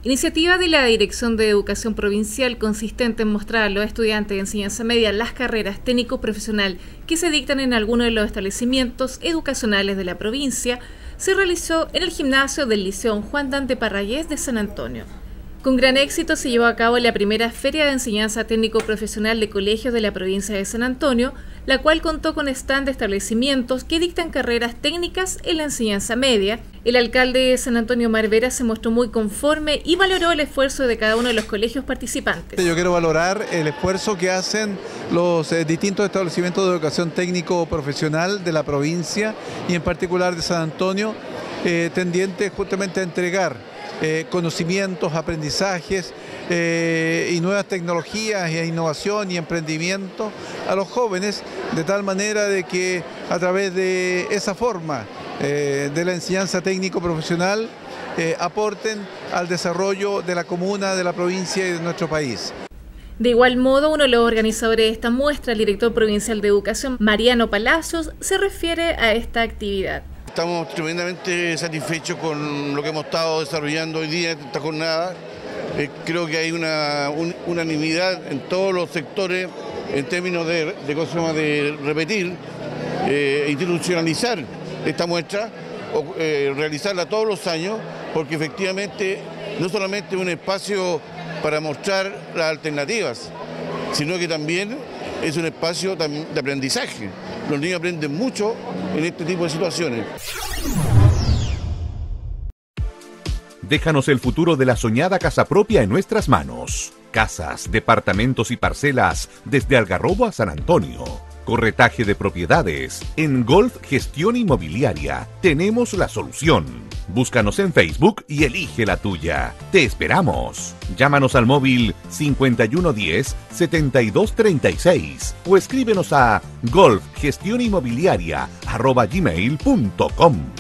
Iniciativa de la Dirección de Educación Provincial consistente en mostrar a los estudiantes de enseñanza media las carreras técnico-profesional que se dictan en algunos de los establecimientos educacionales de la provincia, se realizó en el gimnasio del Liceo Juan Dante Parrayés de San Antonio. Con gran éxito se llevó a cabo la primera Feria de Enseñanza Técnico-Profesional de Colegios de la provincia de San Antonio, la cual contó con stand de establecimientos que dictan carreras técnicas en la enseñanza media. El alcalde de San Antonio, Omar Vera, se mostró muy conforme y valoró el esfuerzo de cada uno de los colegios participantes. Yo quiero valorar el esfuerzo que hacen los distintos establecimientos de educación técnico-profesional de la provincia y en particular de San Antonio, tendientes justamente a entregar conocimientos, aprendizajes y nuevas tecnologías e innovación y emprendimiento a los jóvenes, de tal manera de que a través de esa forma de la enseñanza técnico-profesional aporten al desarrollo de la comuna, de la provincia y de nuestro país. De igual modo, uno de los organizadores de esta muestra, el director provincial de Educación, Mariano Palacios, se refiere a esta actividad. Estamos tremendamente satisfechos con lo que hemos estado desarrollando hoy día en esta jornada. Creo que hay una unanimidad en todos los sectores en términos de repetir, institucionalizar esta muestra, o realizarla todos los años, porque efectivamente no solamente es un espacio para mostrar las alternativas, sino que también es un espacio de aprendizaje. Los niños aprenden mucho en este tipo de situaciones. Déjanos el futuro de la soñada casa propia en nuestras manos. Casas, departamentos y parcelas desde Algarrobo a San Antonio. Corretaje de propiedades. En Golf Gestión Inmobiliaria tenemos la solución. Búscanos en Facebook y elige la tuya. Te esperamos. Llámanos al móvil 5110-7236 o escríbenos a golfgestioninmobiliaria@gmail.com.